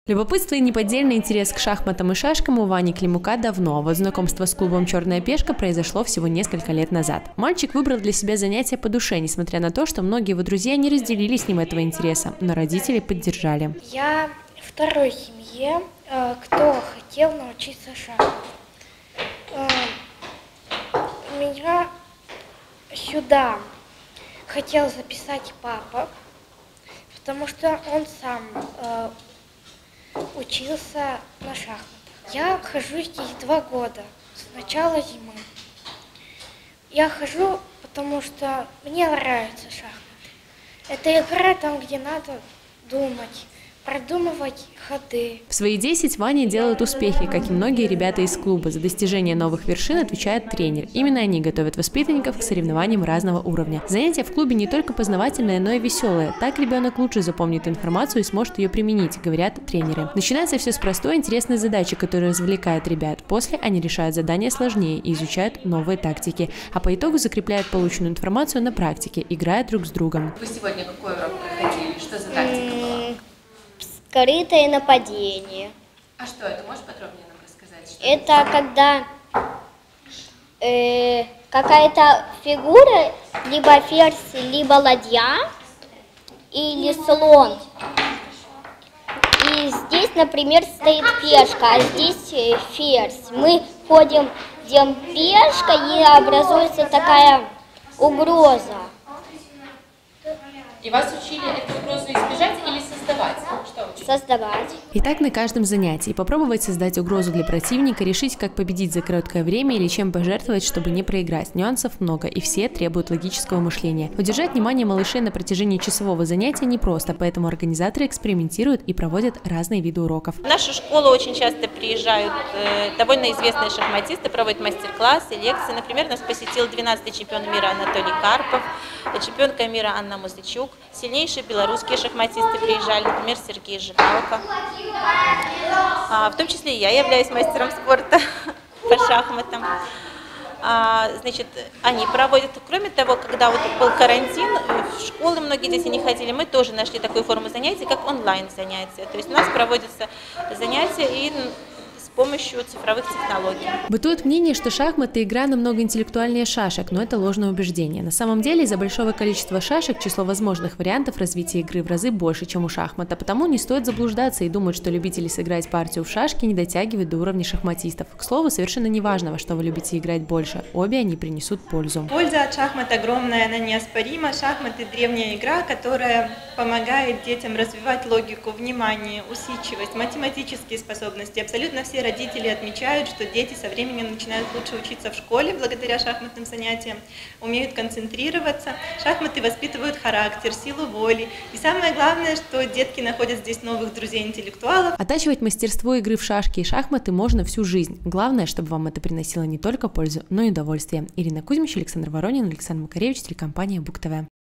Любопытство и неподдельный интерес к шахматам и шашкам у Вани Климука давно. Вот знакомство с клубом «Черная пешка» произошло всего несколько лет назад. Мальчик выбрал для себя занятие по душе, несмотря на то, что многие его друзья не разделили с ним этого интереса, но родители поддержали. Я второй семье, кто хотел научиться шахматам. Меня сюда хотел записать папа, потому что он сам учился на шахматах. Я хожу здесь 2 года, с начала зимы. Я хожу, потому что мне нравятся шахматы. Это игра там, где надо думать, продумывать ходы. В свои 10 Ваня делает успехи, как и многие ребята из клуба. За достижение новых вершин отвечает тренер. Именно они готовят воспитанников к соревнованиям разного уровня. Занятия в клубе не только познавательные, но и веселые. Так ребенок лучше запомнит информацию и сможет ее применить, говорят тренеры. Начинается все с простой интересной задачи, которая развлекает ребят. После они решают задания сложнее и изучают новые тактики. А по итогу закрепляют полученную информацию на практике, играя друг с другом. Вы сегодня какой урок проходили? Что за тактика была? Скрытое нападение. А что это? Можешь подробнее нам рассказать? Что Это когда какая-то фигура, либо ферзь, либо ладья, или слон. И здесь, например, стоит пешка, а здесь ферзь. Мы ходим, идем пешка, и образуется такая угроза. И вас учили эту угрозу избежать или создавать? Что учили? Создавать. И так на каждом занятии. Попробовать создать угрозу для противника, решить, как победить за короткое время или чем пожертвовать, чтобы не проиграть. Нюансов много, и все требуют логического мышления. Удержать внимание малышей на протяжении часового занятия непросто, поэтому организаторы экспериментируют и проводят разные виды уроков. В нашу школу очень часто приезжают довольно известные шахматисты, проводят мастер-классы, лекции. Например, нас посетил 12-й чемпион мира Анатолий Карпов, чемпионка мира Анна Музычук. Сильнейшие белорусские шахматисты приезжали, например, Сергей Жигалко. В том числе и я являюсь мастером спорта по шахматам. Значит, они проводят, кроме того, когда вот был карантин, в школы многие дети не ходили, мы тоже нашли такую форму занятий, как онлайн-занятия. То есть у нас проводятся занятия и с помощью цифровых технологий. Бытует мнение, что шахматы – игра намного интеллектуальнее шашек, но это ложное убеждение. На самом деле, из-за большого количества шашек число возможных вариантов развития игры в разы больше, чем у шахмат, а потому не стоит заблуждаться и думать, что любители сыграть партию в шашки не дотягивают до уровня шахматистов. К слову, совершенно не важно, во что вы любите играть больше, обе они принесут пользу. Польза от шахмат огромная, она неоспорима. Шахматы – древняя игра, которая помогает детям развивать логику, внимание, усидчивость, математические способности. Абсолютно все родители отмечают, что дети со временем начинают лучше учиться в школе благодаря шахматным занятиям, умеют концентрироваться. Шахматы воспитывают характер, силу воли. И самое главное, что детки находят здесь новых друзей-интеллектуалов. Оттачивать мастерство игры в шашки и шахматы можно всю жизнь. Главное, чтобы вам это приносило не только пользу, но и удовольствие. Ирина Кузьмич, Александр Воронин, Александр Макаревич, телекомпания Бук ТВ.